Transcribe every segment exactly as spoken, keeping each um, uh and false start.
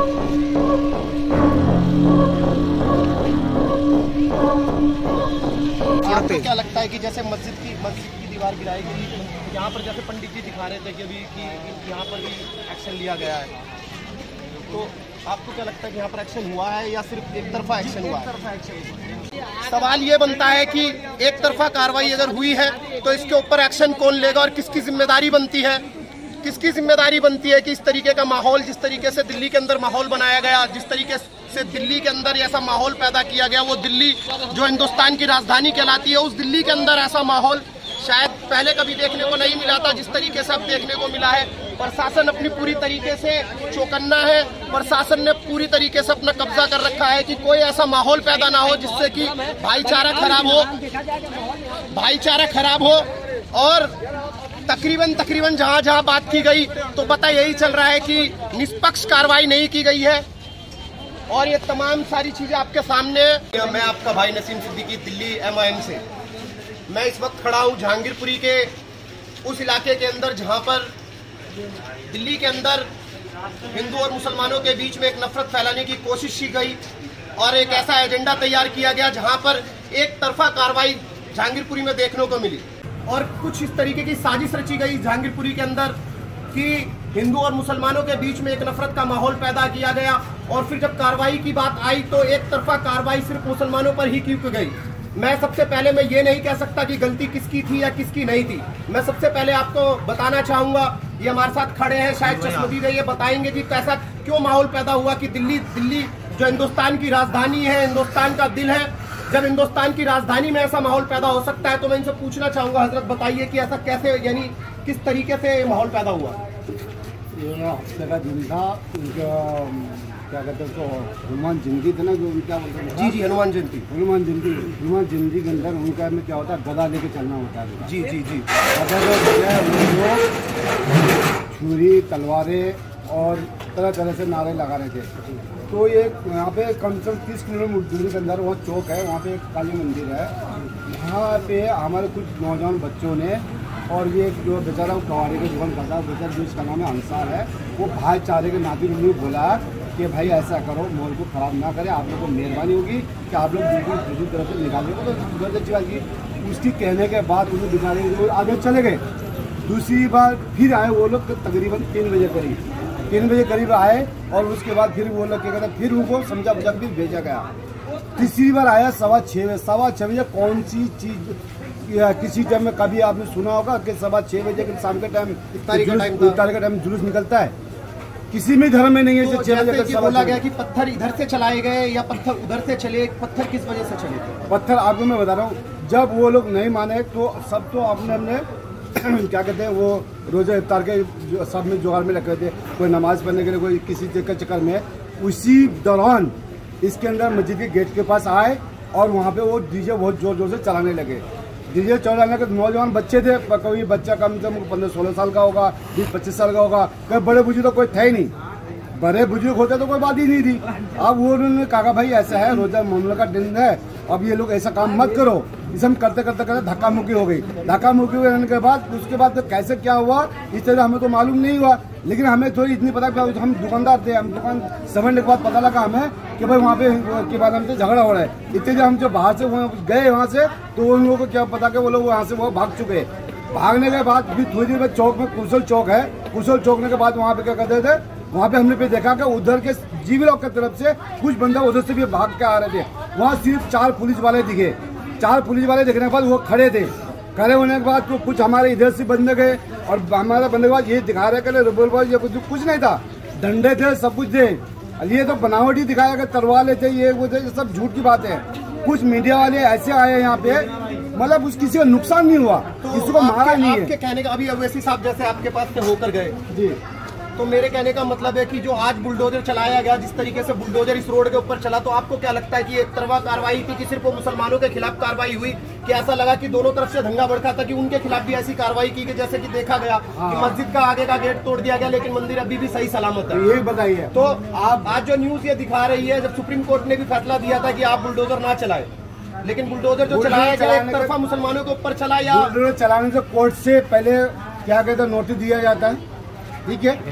आपको क्या लगता है कि जैसे मस्जिद की मस्जिद की दीवार गिराई गई, यहाँ पर जैसे पंडित जी दिखा रहे थे कि अभी कि यहाँ पर भी एक्शन लिया गया है, तो आपको क्या लगता है कि यहाँ पर एक्शन हुआ है या सिर्फ एक तरफा एक्शन हुआ है? सवाल ये बनता है कि एक तरफा कार्रवाई अगर हुई है तो इसके ऊपर एक्शन कौन लेगा और किसकी जिम्मेदारी बनती है? किसकी जिम्मेदारी बनती है कि इस तरीके का माहौल, जिस तरीके से दिल्ली के अंदर माहौल बनाया गया, जिस तरीके से दिल्ली के अंदर ऐसा माहौल पैदा किया गया, वो दिल्ली जो हिंदुस्तान की राजधानी कहलाती है, उस दिल्ली के अंदर ऐसा माहौल शायद पहले कभी देखने को नहीं मिला था जिस तरीके से अब देखने को मिला है। प्रशासन अपनी पूरी तरीके से चौकन्ना है, प्रशासन ने पूरी तरीके से अपना कब्जा कर रखा है कि कोई ऐसा माहौल पैदा ना हो जिससे कि भाईचारा खराब हो भाईचारा खराब हो और तकरीबन तकरीबन जहां जहां बात की गई तो पता यही चल रहा है कि निष्पक्ष कार्रवाई नहीं की गई है और ये तमाम सारी चीजें आपके सामने। मैं आपका भाई Naseem Siddiqui, Delhi M I M से। मैं इस वक्त खड़ा हूँ जहांगीरपुरी के उस इलाके के अंदर जहां पर दिल्ली के अंदर हिंदू और मुसलमानों के बीच में एक नफरत फैलाने की कोशिश की गई और एक ऐसा एजेंडा तैयार किया गया जहां पर एक तरफा कार्रवाई जहांगीरपुरी में देखने को मिली और कुछ इस तरीके की साजिश रची गई जहांगीरपुरी के अंदर कि हिंदू और मुसलमानों के बीच में एक नफरत का माहौल पैदा किया गया और फिर जब कार्रवाई की बात आई तो एक तरफा कार्रवाई सिर्फ मुसलमानों पर ही की गई। मैं सबसे पहले मैं ये नहीं कह सकता कि गलती किसकी थी या किसकी नहीं थी। मैं सबसे पहले आपको बताना चाहूंगा, ये हमारे साथ खड़े हैं शायद चश्मदीद है, ये बताएंगे कि कैसा क्यों माहौल पैदा हुआ कि दिल्ली दिल्ली जो हिंदुस्तान की राजधानी है, हिंदुस्तान का दिल है, जब हिंदुस्तान की राजधानी में ऐसा माहौल पैदा हो सकता है तो मैं इनसे पूछना चाहूंगा, हजरत बताइए कि ऐसा कैसे, यानी किस तरीके से माहौल पैदा हुआ? ये हफ्ते का दिन था, उनका क्या कहते हैं उसको हनुमान जयंती थे ना, जो क्या बोलते हैं? जी जी हनुमान जयंती। हनुमान जयंती हनुमान जयंती के अंदर उनका में क्या होता है, गदा लेके चलना होता है। जी जी जी गदा जो है वो लोग छुरी तलवारें और तरह तरह से नारे लगा रहे थे। तो ये यहाँ पे कम से कम तीस किलोमीटर दूरी के अंदर वो चौक है, वहाँ पे एक काली मंदिर है। वहाँ पे हमारे कुछ नौजवान बच्चों ने और ये जो बेचारा कवाड़ी के दुकान करता है बेचारा, जो इसका नाम है अंसार है, वो भाईचारे के नाते उन्होंने बोला कि भाई ऐसा करो, माहौल को ख़राब ना करें, आप लोगों को मेहरबानी होगी कि आप लोग बिल्कुल दूसरी तरफ से निकालेंगे। तो बहुत अच्छी बात की। उसकी कहने के बाद उन्हें बेचारे आगे चले गए। दूसरी बार फिर आए वो लोग तकरीबन तीन बजे करीब तीन बजे करीब आए और उसके बाद फिर वो लोग क्या कहते हैं, फिर उनको समझा बुझा फिर भेजा गया। तीसरी बार आया सवा छः बजे सवा छः बजे कौन सी चीज़ या किसी टाइम में कभी आपने सुना होगा कि सवा छः बजे के शाम के टाइम इफ्तारी का टाइम जुलूस निकलता है? किसी भी धर्म में नहीं है। तो जैसे कि बोला गया कि पत्थर इधर से चलाए गए या पत्थर उधर से चले, पत्थर किस वजह से चले थे? पत्थर आपको मैं बता रहा हूँ, जब वो लोग नहीं माने तो सब तो अपने अपने क्या कहते हैं वो रोज़ा इफ्तार के जो सब में जुगाड़ में लगे थे, कोई नमाज़ पढ़ने के लिए, कोई किसी चक्कर चक्कर में। उसी दौरान इसके अंदर मस्जिद के गेट के पास आए और वहाँ पे वो डीजे बहुत ज़ोर ज़ोर से चलाने लगे। डीजे चलाने के नौजवान बच्चे थे, कोई बच्चा कम से कम पंद्रह सोलह साल का होगा, बीस पच्चीस साल का होगा, कोई बड़े बुजुर्ग तो कोई थे ही नहीं। बड़े बुजुर्ग होते तो कोई बात ही नहीं थी। अब वो उन्होंने कहा भाई ऐसा है, रोजा मोहल्ले का दिन है, अब ये लोग ऐसा काम मत करो। इसे हम करते करते करते धक्का मुक्की हो गई। धक्का मुक्की होने के बाद उसके बाद तो कैसे क्या हुआ इस तरह हमें तो मालूम नहीं हुआ, लेकिन हमें थोड़ी इतनी पता, हम दुकानदार थे, हम दुकान समझने के बाद पता लगा हमें कि भाई वहाँ पे के बाद हमसे झगड़ा हो रहा है। इतने जब हम जो बाहर से गए वहाँ से तो उन लोगों को क्या पता कि वो लोग वहाँ से वो भाग चुके। भागने के बाद फिर थोड़ी देर में चौक में कुशल चौक है, कुशल चौकने के बाद वहाँ पे क्या करते थे, वहाँ पे हमने पे देखा कि उधर के जीवी लोग की तरफ से कुछ बंदा उधर से भी भाग के आ रहे थे। वहाँ सिर्फ चार पुलिस वाले दिखे। चार पुलिस वाले दिखने के बाद वो खड़े थे। खड़े होने के बाद तो कुछ हमारे इधर से बंदे गए और हमारे बंदे के बाद ये दिखा रहे कि रिवॉल्वर ये कुछ कुछ नहीं था, डंडे थे, सब कुछ थे। ये तो बनावटी दिखाया कि तलवार लेते, ये वो थे, सब झूठ की बात है। कुछ मीडिया वाले ऐसे आए यहाँ पे, मतलब उस किसी का नुकसान नहीं हुआ, तो किसी को मारा नहीं है। आपके कहने का अभी अवैसी साहब जैसे आपके पास से होकर गए जी, तो मेरे कहने का मतलब है कि जो आज बुलडोजर चलाया गया, जिस तरीके से बुलडोजर इस रोड के ऊपर चला, तो आपको क्या लगता है कि एक तरफा कार्रवाई थी कि सिर्फ वो मुसलमानों के खिलाफ कार्रवाई हुई, कि ऐसा लगा कि दोनों तरफ से दंगा भड़का था कि उनके खिलाफ भी ऐसी कार्रवाई की, जैसे कि देखा गया हाँ। कि मस्जिद का आगे का गेट तोड़ दिया गया लेकिन मंदिर अभी भी सही सलामत है? ये बताइए। तो आप आज जो न्यूज ये दिखा रही है, जब सुप्रीम कोर्ट ने भी फैसला दिया था कि आप बुलडोजर ना चलाए, लेकिन बुलडोजर जो चलाया गया एक तरफा मुसलमानों के ऊपर चला, या चलाने से कोर्ट से पहले क्या कहते हैं नोटिस दिया जाता है, ठीक है,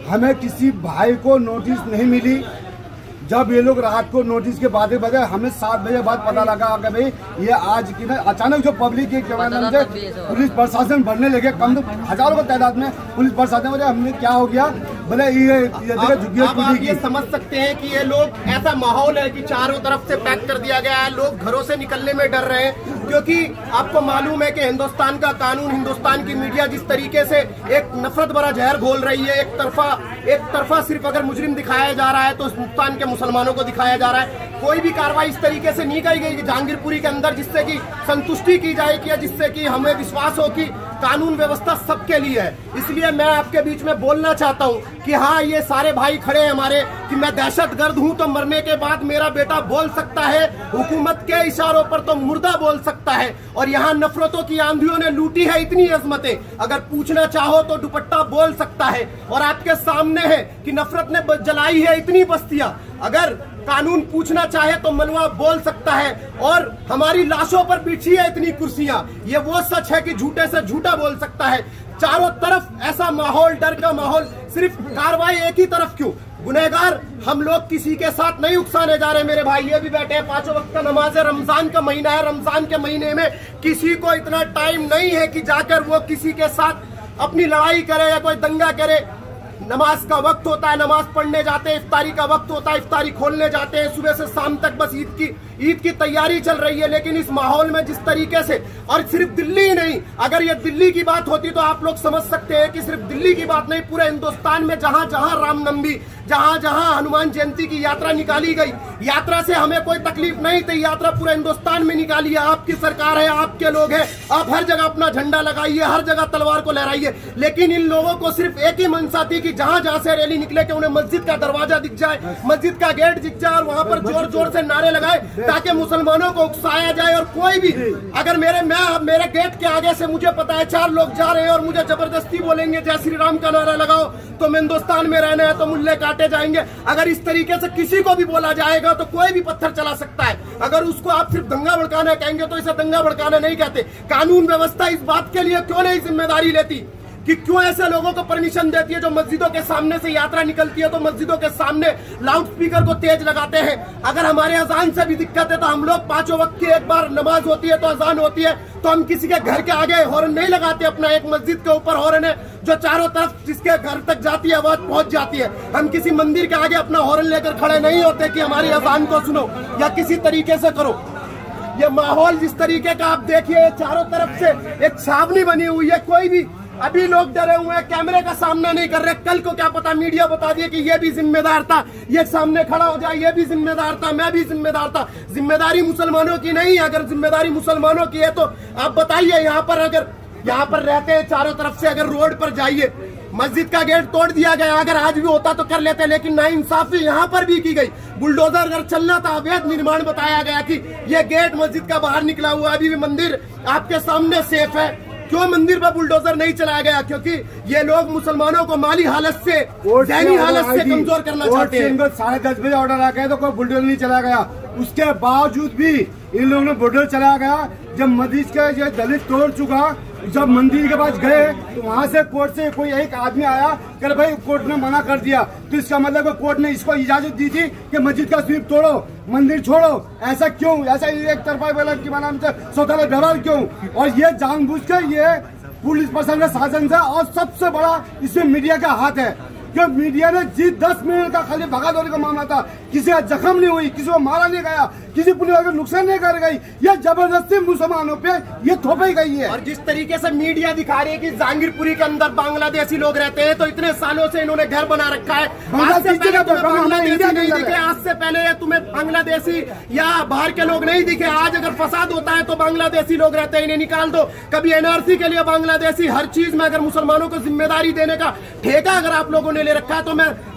हमें किसी भाई को नोटिस नहीं मिली। जब ये लोग रात को नोटिस के बाद बजे हमें सात बजे बाद पता लगा कि भाई ये आज की ना अचानक जो पब्लिक के माध्यम से पुलिस प्रशासन बढ़ने लगे, कम तो हजारों की तादाद में पुलिस प्रशासन बोले हमने क्या हो गया, बोले ये आप ये समझ सकते हैं कि ये लोग ऐसा माहौल है कि चारों तरफ से पैक कर दिया गया है, लोग घरों से निकलने में डर रहे हैं, क्योंकि आपको मालूम है कि हिंदुस्तान का कानून, हिंदुस्तान की मीडिया जिस तरीके से एक नफरत भरा जहर घोल रही है, एक तरफा एक तरफा सिर्फ अगर मुजरिम दिखाया जा रहा है तो हिंदुस्तान के मुसलमानों को दिखाया जा रहा है। कोई भी कार्रवाई इस तरीके से नहीं की गई कि जहांगीरपुरी के अंदर जिससे कि संतुष्टि की जाए कि जिससे कि हमें विश्वास हो कि कानून व्यवस्था सबके लिए है। इसलिए मैं आपके बीच में बोलना चाहता हूं कि हाँ, ये सारे भाई खड़े हैं हमारे कि मैं दहशतगर्द हूं तो मरने के बाद मेरा बेटा बोल सकता है, हुकूमत के इशारों पर तो मुर्दा बोल सकता है। और यहाँ नफरतों की आंधियों ने लूटी है इतनी अजमतें, अगर पूछना चाहो तो दुपट्टा बोल सकता है। और आपके सामने है कि नफरत ने जलाई है इतनी बस्तियां, अगर कानून पूछना चाहे तो मलवा बोल सकता है। और हमारी लाशों पर बिछी है इतनी कुर्सियां, ये वो सच है कि झूठे से झूठा बोल सकता है। चारों तरफ ऐसा माहौल, डर का माहौल, सिर्फ कार्रवाई एक ही तरफ क्यों? गुनहगार हम लोग किसी के साथ नहीं उकसाने जा रहे। मेरे भाई ये भी बैठे हैं, पांचों वक्त का नमाज है, रमजान का महीना है, रमजान के महीने में किसी को इतना टाइम नहीं है कि जाकर वो किसी के साथ अपनी लड़ाई करे या कोई दंगा करे। नमाज का वक्त होता है, नमाज पढ़ने जाते हैं, इफ्तारी का वक्त होता है, इफ्तारी खोलने जाते हैं, सुबह से शाम तक बस ईद की ईद की तैयारी चल रही है। लेकिन इस माहौल में जिस तरीके से, और सिर्फ दिल्ली ही नहीं, अगर ये दिल्ली की बात होती तो आप लोग समझ सकते हैं कि सिर्फ दिल्ली की बात नहीं, पूरे हिंदुस्तान में जहां जहां रामनवमी, जहां जहां हनुमान जयंती की यात्रा निकाली गई, यात्रा से हमें कोई तकलीफ नहीं थी, यात्रा पूरे हिंदुस्तान में निकाली है। आपकी सरकार है, आपके लोग हैं, आप हर जगह अपना झंडा लगाइए, हर जगह तलवार को लहराइए। लेकिन इन लोगों को सिर्फ एक ही मंशा थी कि जहां जहां से रैली निकले कि उन्हें मस्जिद का दरवाजा दिख जाए, मस्जिद का गेट दिख जाए और वहां पर जोर जोर से नारे लगाए ताकि मुसलमानों को उकसाया जाए। और कोई भी अगर मेरे मैं मेरे गेट के आगे से मुझे पता है चार लोग जा रहे हैं और मुझे जबरदस्ती बोलेंगे जय श्री राम का नारा लगाओ तो मैं हिंदुस्तान में रहना है तो मुल्ले काटे जाएंगे, अगर इस तरीके से किसी को भी बोला जाएगा तो कोई भी पत्थर चला सकता है। अगर उसको आप सिर्फ दंगा भड़काना कहेंगे तो इसे दंगा भड़काना नहीं कहते। कानून व्यवस्था इस बात के लिए क्यों नहीं जिम्मेदारी लेती कि क्यों ऐसे लोगों को परमिशन देती है जो मस्जिदों के सामने से यात्रा निकलती है तो मस्जिदों के सामने लाउड स्पीकर को तेज लगाते हैं। अगर हमारे अजान से भी दिक्कत है तो हम लोग पांचों वक्त की एक बार नमाज होती है तो अजान होती है तो हम किसी के घर के आगे हॉर्न नहीं लगाते, अपना एक मस्जिद के ऊपर हॉर्न है जो चारों तरफ जिसके घर तक जाती है आवाज पहुंच जाती है। हम किसी मंदिर के आगे अपना हॉर्न लेकर खड़े नहीं होते कि हमारी अजान को सुनो या किसी तरीके से करो। ये माहौल जिस तरीके का आप देखिए, चारों तरफ से एक छावनी बनी हुई है, कोई भी अभी लोग डरे हुए हैं, कैमरे का सामना नहीं कर रहे। कल को क्या पता मीडिया बता दिए कि ये भी जिम्मेदार था, ये सामने खड़ा हो जाए, ये भी जिम्मेदार था, मैं भी जिम्मेदार था। जिम्मेदारी मुसलमानों की नहीं, अगर जिम्मेदारी मुसलमानों की है तो आप बताइए। यहाँ पर अगर यहाँ पर रहते हैं चारों तरफ से, अगर रोड पर जाइए, मस्जिद का गेट तोड़ दिया गया, अगर आज भी होता तो कर लेते, लेकिन नाइंसाफी यहाँ पर भी की गई। बुलडोजर अगर चलना था, अवैध निर्माण बताया गया कि ये गेट मस्जिद का बाहर निकला हुआ, अभी भी मंदिर आपके सामने सेफ है। क्यों मंदिर पर बुलडोजर नहीं चलाया गया? क्योंकि ये लोग मुसलमानों को माली हालत से, दैनी हालत से कमजोर करना चाहते हैं। साढ़े दस बजे ऑर्डर आ गया तो कोई बुलडोजर नहीं चलाया गया, उसके बावजूद भी इन लोगों ने बुलडोजर चलाया गया। जब मस्जिद का ये दलित तोड़ चुका, जब मंदिर के पास गए तो वहाँ से कोर्ट से कोई एक आदमी आया कि भाई कोर्ट ने मना कर दिया, तो इसका मतलब कोर्ट ने इसको इजाजत दी थी कि मस्जिद का स्वीप तोड़ो, मंदिर छोड़ो। ऐसा क्यों? ऐसा एक तरफा वाला की माना सौतेला व्यवहार क्यों? और ये जानबूझकर ये पुलिस प्रशासन का शासन से, और सबसे बड़ा इसमें मीडिया का हाथ है। जो मीडिया ने जी दस मिनट का खाली भगा दौड़ी का मामला था, किसी का जख्म नहीं हुई, किसी को मारा नहीं गया, किसी पुलिस वाले को नुकसान नहीं कर गई, ये जबरदस्ती मुसलमानों पे ये थोपी गई है। और जिस तरीके से मीडिया दिखा रही है कि जहांगीरपुरी के अंदर बांग्लादेशी लोग रहते हैं, तो इतने सालों से इन्होंने घर बना रखा है। आज से पहले तुम्हें बांग्लादेशी नहीं दिखे, आज से पहले तुम्हें बांग्लादेशी या बाहर के लोग नहीं दिखे। आज अगर फसाद होता है तो बांग्लादेशी लोग रहते हैं, इन्हें निकाल दो। कभी एनआरसी के लिए बांग्लादेशी, हर चीज में अगर मुसलमानों को जिम्मेदारी देने का ठेका अगर आप लोगों ने ले रखा है तो मैं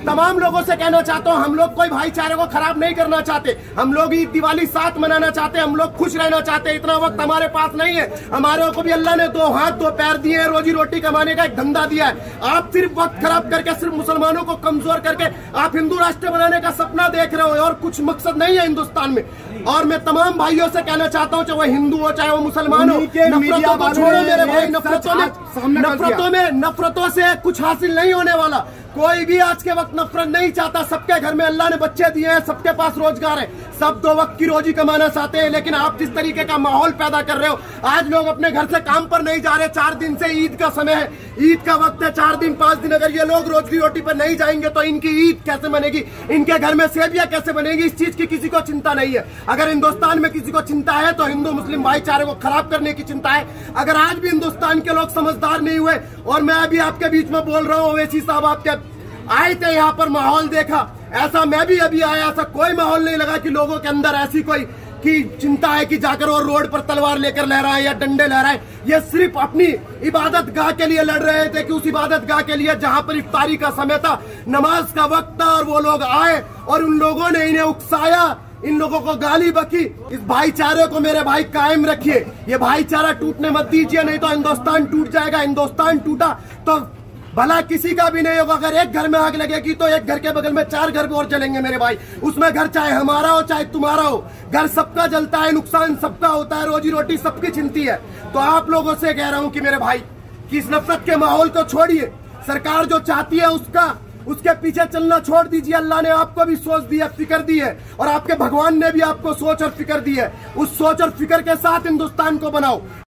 तमाम लोगों से कहना चाहता हूँ, हम लोग कोई भाईचारे को खराब नहीं करना चाहते, हम लोग ईद दिवाली साथ मनाना चाहते हैं, हम लोग खुश रहना चाहते हैं। इतना वक्त हमारे पास नहीं है, हमारे को भी अल्लाह ने दो हाथ दो पैर दिए हैं, रोजी रोटी कमाने का एक धंधा दिया है। आप सिर्फ वक्त खराब करके, सिर्फ मुसलमानों को कमजोर करके आप हिंदू राष्ट्र बनाने का सपना देख रहे हो और कुछ मकसद नहीं है हिंदुस्तान में। और मैं तमाम भाइयों से कहना चाहता हूँ, चाहे वो हिंदू हो चाहे वो मुसलमान हो, नफरतों को छोड़ो मेरे भाई। नफरतों में नफरतों में नफरतों से कुछ हासिल नहीं होने वाला। कोई भी आज के वक्त नफरत नहीं चाहता, सबके घर में अल्लाह ने बच्चे दिए हैं, सबके पास रोजगार है, सब दो वक्त की रोजी कमाना चाहते हैं। लेकिन आप जिस तरीके का माहौल पैदा कर रहे हो, आज लोग अपने घर से काम पर नहीं जा रहे, चार दिन से ईद का समय है, ईद का वक्त है, चार दिन पांच दिन अगर ये लोग रोजी रोटी पर नहीं जाएंगे तो इनकी ईद कैसे बनेगी, इनके घर में सेवियां कैसे बनेगी, इस चीज की किसी को चिंता नहीं है। अगर हिंदुस्तान में किसी को चिंता है तो हिंदू मुस्लिम भाईचारे को खराब करने की चिंता है। अगर आज भी हिंदुस्तान के लोग समझदार नहीं हुए, और मैं अभी आपके बीच में बोल रहा हूँ, ओवैसी साहब आपके आए थे यहाँ पर, माहौल देखा, ऐसा मैं भी अभी आया, ऐसा कोई माहौल नहीं लगा कि लोगों के अंदर ऐसी कोई की चिंता है कि जाकर वो रोड पर तलवार लेकर लहराए या डंडे लहराए। ये सिर्फ अपनी इबादत गाह के लिए लड़ रहे थे, कि उस इबादत गाह के लिए जहां पर इफ्तारी का समय था, नमाज का वक्त था, और वो लोग आए और उन लोगों ने इन्हें उकसाया, इन लोगों को गाली बकी। इस भाईचारे को मेरे भाई कायम रखिए, ये भाईचारा टूटने मत दीजिए, नहीं तो हिंदुस्तान टूट जाएगा। हिंदुस्तान टूटा तो भला किसी का भी नहीं होगा। अगर एक घर में आग लगेगी तो एक घर के बगल में चार घर और जलेंगे मेरे भाई, उसमें घर चाहे हमारा हो चाहे तुम्हारा हो, घर सबका जलता है, नुकसान सबका होता है, रोजी रोटी सबकी चिंती है। तो आप लोगों से कह रहा हूं कि मेरे भाई कि इस नफरत के माहौल को छोड़िए, सरकार जो चाहती है उसका उसके पीछे चलना छोड़ दीजिए। अल्लाह ने आपको भी सोच दी है, फिक्र दी है, और आपके भगवान ने भी आपको सोच और फिक्र दी है। उस सोच और फिक्र के साथ हिंदुस्तान को बनाओ।